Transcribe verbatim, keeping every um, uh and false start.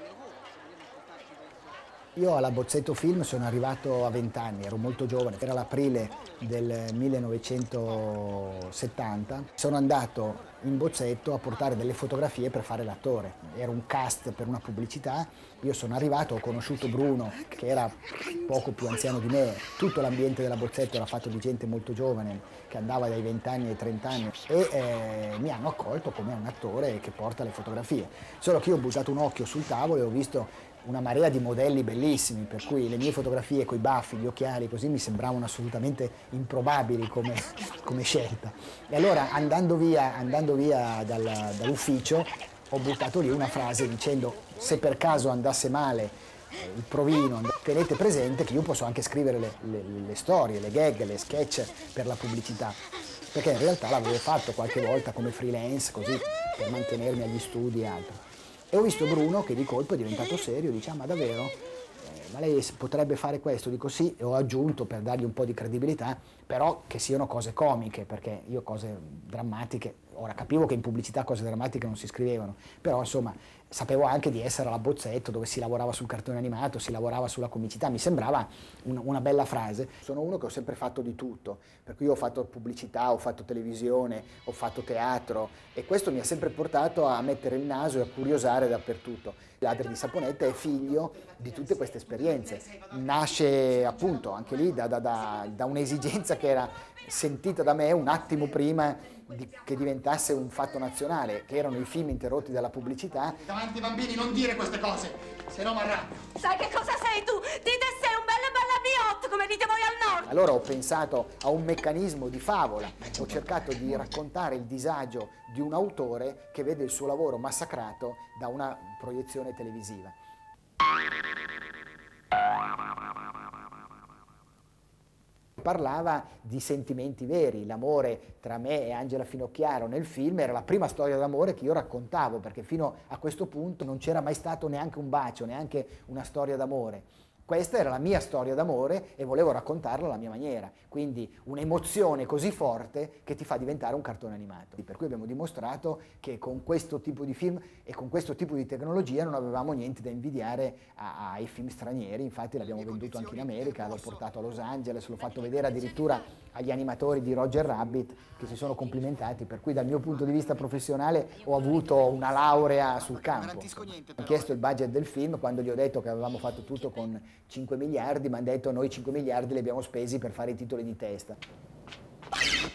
Io alla Bozzetto Film sono arrivato a venti anni, ero molto giovane, era l'aprile del millenovecentosettanta. Sono andato in Bozzetto a portare delle fotografie per fare l'attore. Era un cast per una pubblicità, io sono arrivato, ho conosciuto Bruno, che era poco più anziano di me. Tutto l'ambiente della Bozzetto era fatto di gente molto giovane, che andava dai venti anni ai trenta anni, e eh, mi hanno accolto come un attore che porta le fotografie. Solo che io ho buttato un occhio sul tavolo e ho visto una marea di modelli bellissimi, per cui le mie fotografie con i baffi, gli occhiali, così mi sembravano assolutamente improbabili come, come scelta. E allora andando via, andando via dal, dall'ufficio ho buttato lì una frase dicendo: se per caso andasse male eh, il provino, tenete presente che io posso anche scrivere le, le, le storie, le gag, le sketch per la pubblicità, perché in realtà l'avevo fatto qualche volta come freelance, così per mantenermi agli studi e altro. E ho visto Bruno che di colpo è diventato serio, dice: ah, ma davvero? Eh, ma lei potrebbe fare questo? Dico sì, e ho aggiunto per dargli un po' di credibilità, però che siano cose comiche, perché io cose drammatiche, ora capivo che in pubblicità cose drammatiche non si scrivevano, però insomma sapevo anche di essere alla Bozzetto, dove si lavorava sul cartone animato, si lavorava sulla comicità, mi sembrava un, una bella frase. Sono uno che ho sempre fatto di tutto, per cui ho fatto pubblicità, ho fatto televisione, ho fatto teatro, e questo mi ha sempre portato a mettere il naso e a curiosare dappertutto. Ladri di Saponetta è figlio di tutte queste esperienze, nasce appunto anche lì da, da, da, da un'esigenza che era sentita da me un attimo prima di, che diventasse un fatto nazionale, che erano i film interrotti dalla pubblicità. Davanti ai bambini non dire queste cose, se no mi arrabbio. Sai che cosa sei tu? Dite sei un bello ballabiotto, come dite voi al nord. Allora ho pensato a un meccanismo di favola, ho cercato di raccontare il disagio di un autore che vede il suo lavoro massacrato da una proiezione televisiva. Parlava di sentimenti veri, l'amore tra me e Angela Finocchiaro nel film era la prima storia d'amore che io raccontavo, perché fino a questo punto non c'era mai stato neanche un bacio, neanche una storia d'amore. Questa era la mia storia d'amore e volevo raccontarla alla mia maniera, quindi un'emozione così forte che ti fa diventare un cartone animato. Per cui abbiamo dimostrato che con questo tipo di film e con questo tipo di tecnologia non avevamo niente da invidiare a, ai film stranieri, infatti l'abbiamo venduto anche in America, l'ho portato a Los Angeles, l'ho fatto vedere addirittura agli animatori di Roger Rabbit che si sono complimentati, per cui dal mio punto di vista professionale ho avuto una laurea sul campo. Ho chiesto il budget del film, quando gli ho detto che avevamo fatto tutto con cinque miliardi, mi hanno detto: noi cinque miliardi li abbiamo spesi per fare i titoli di testa.